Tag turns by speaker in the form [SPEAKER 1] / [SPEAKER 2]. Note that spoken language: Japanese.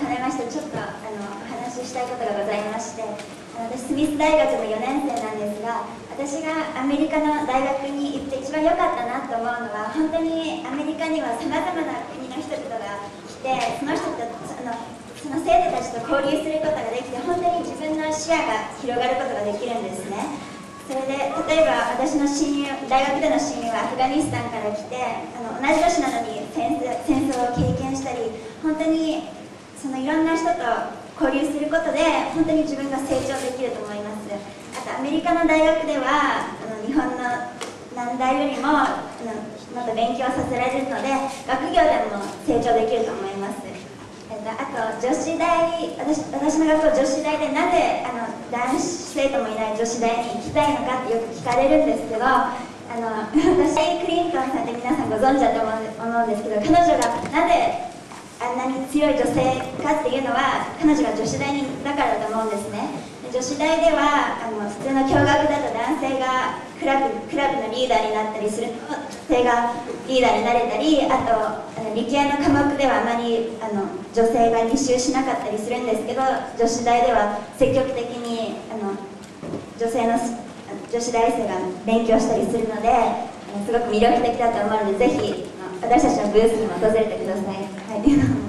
[SPEAKER 1] 離れまして、ちょっとお話ししたいことがございまして、私スミス大学の4年生なんですが、私がアメリカの大学に行って一番良かったなと思うのは、本当にアメリカにはさまざまな国の人々が来て、その人たちその生徒たちと交流することができて、本当に自分の視野が広がることができるんですね。それで例えば私の大学での親友はアフガニスタンから来て、同じ年なのに戦争を経験したり、本当にいろんな人と交流することで本当に自分が成長できると思います。あとアメリカの大学では日本の難題よりももっと勉強させられるので、学業でも成長できると思います。あと女子大、私の学校女子大で、なぜ男子生徒もいない女子大に行きたいのかってよく聞かれるんですけど、私クリントンさんって皆さんご存知だと思うんですけど、彼女がなぜあんなに強い女性かっていうのは、彼女が女子大にだからだと思うんですね。で女子大では普通の共学だと男性がクラブのリーダーになったりすると、女性がリーダーになれたり、あと理系の科目ではあまり女性が履修しなかったりするんですけど、女子大では積極的に女子大生が勉強したりするので、すごく魅力的だと思うので、ぜひ私たちのブースにも訪れてください。はい